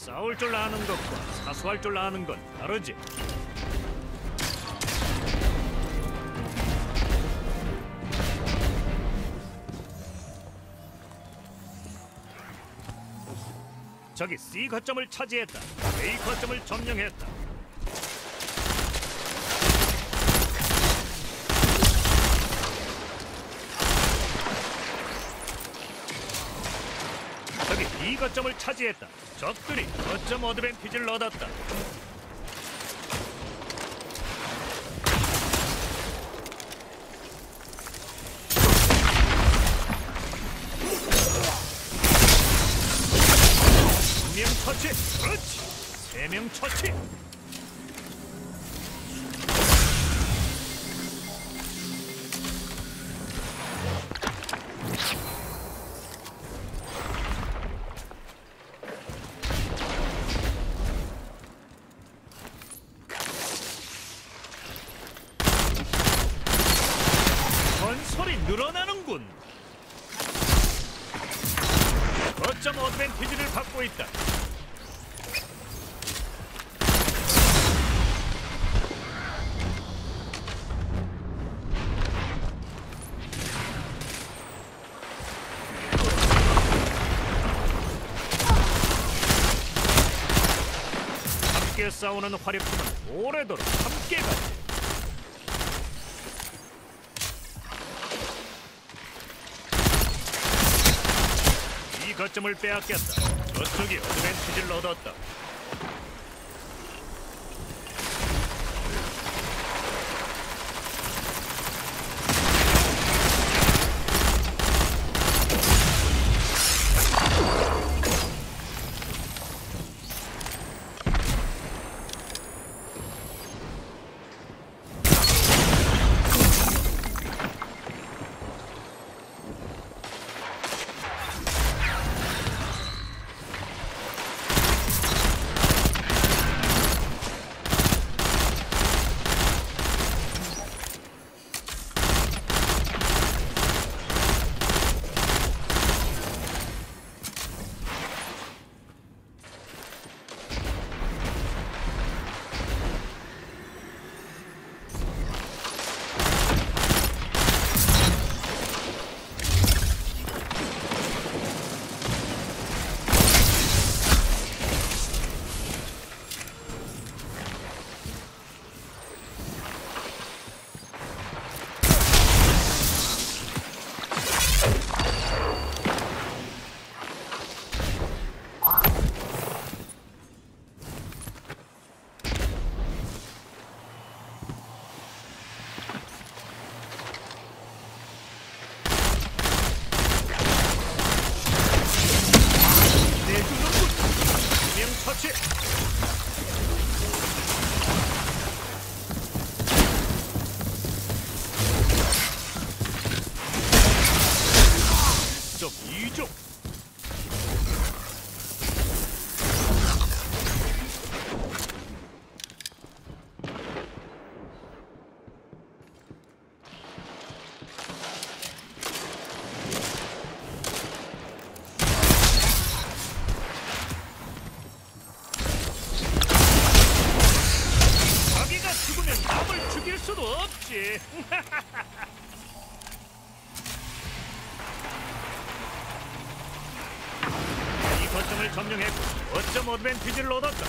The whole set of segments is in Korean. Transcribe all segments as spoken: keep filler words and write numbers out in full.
싸울 줄 아는 것과 사수할 줄 아는 건 다르지. 적이 C 거점을 차지했다. A 거점을 점령했다. 적이 B 거점을 차지했다. 적들이 거점 어드밴티지를 얻었다. 한 명 처치! 그렇지! 세 명 처치! 건설이 늘어나는군. 거점 어드밴티지를 받고 있다. 함께 싸우는 화력팀은 오래도록 함께 가지. 이 거점을 빼앗겼다. 저쪽이 어드밴티지를 얻었다. 처치! 좀 이쪽! 수도 없지. 이 거점을 점령했고 거점 어드밴티지를 얻었다.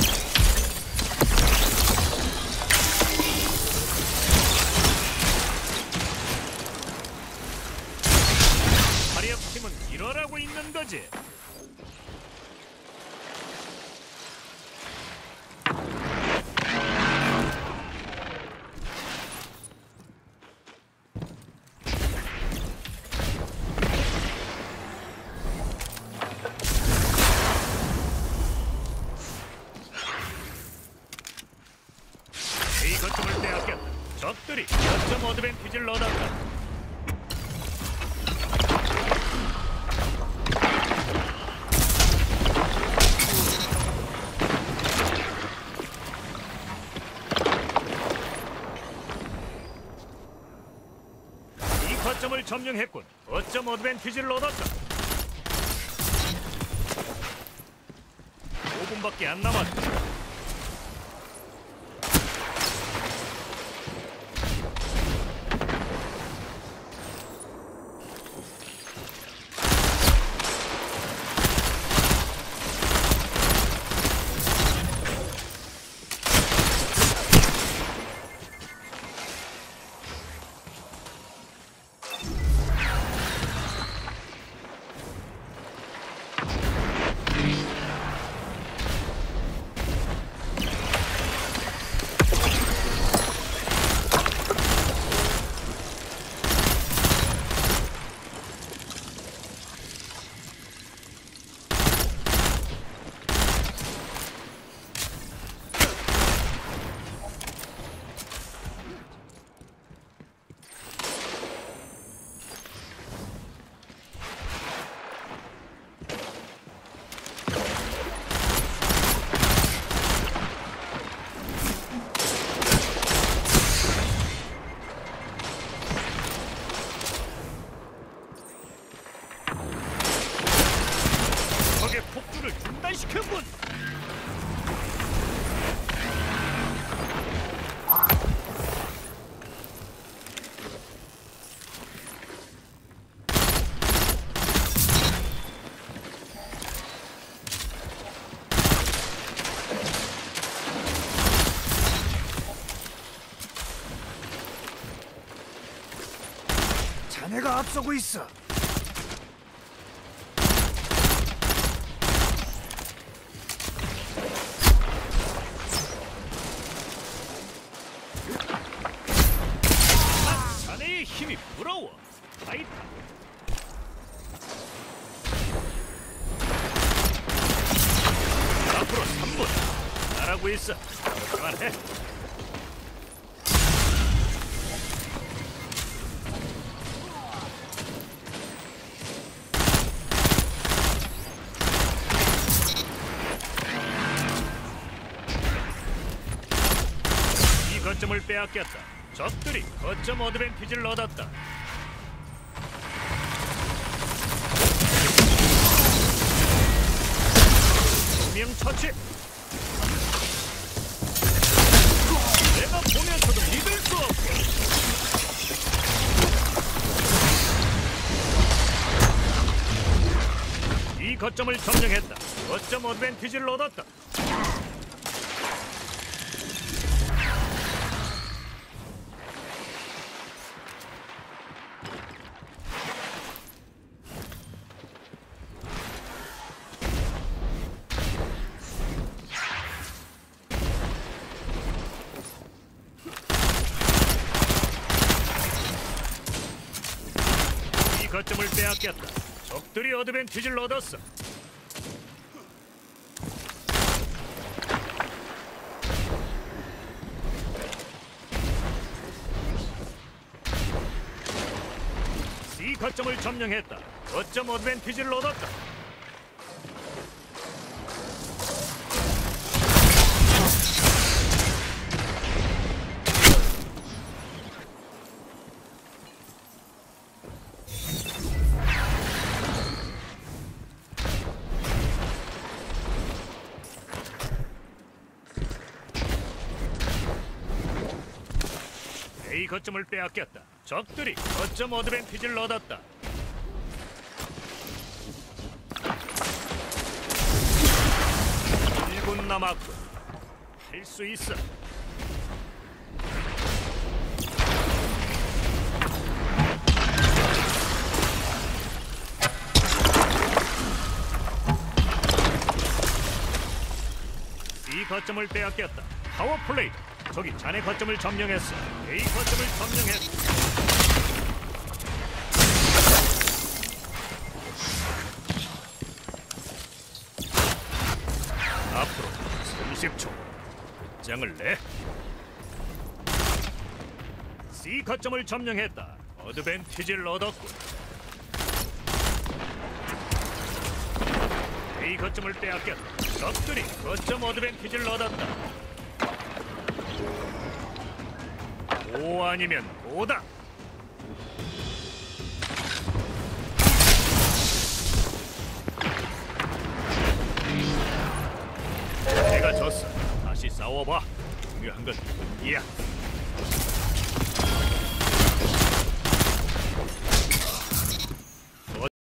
화력팀은 일어나고 있는 거지. 이 거점을 빼앗겼다. 적들이 거점 어드밴티지를 얻었다. 이 거점을 점령했군. 거점 어드밴티지를 얻었다. 분밖에 안 남았다. 적의 폭주를 중단시켰군. 자네가 앞서고 있어. 자네의 힘이 부러워. 타이탄. 앞으로 삼 분. 잘하고 있어. 그만해. 이 거점을 빼앗겼다. 적들이 거점 어드밴티지를 얻었다. 두명 처치. 내가 보면서도 믿을 수 없고. 이 거점을 점령했다. 거점 어드밴티지를 얻었다. 이 거점을 빼앗겼다. 적들이 어드밴티지를 얻었어. 이 거점을 점령했다. 거점 어드밴티지를 얻었다. A 거점을 빼앗겼다. 적들이 거점 어드밴티지를 얻었다. 일 분 남았고 할 수 있어. 이 거점을 빼앗겼다. 파워플레이. 저기 자네 거점을 점령했어. A 거점을 점령했어. 앞으로 삼십 초. 장을 내. C 거점을 점령했다. 어드밴티지를 얻었군. A 거점을 빼앗겼다. 적들이 거점 어드밴티지를 얻었다. 오 아니면 오다. 싸워봐. 중요한 건 이야.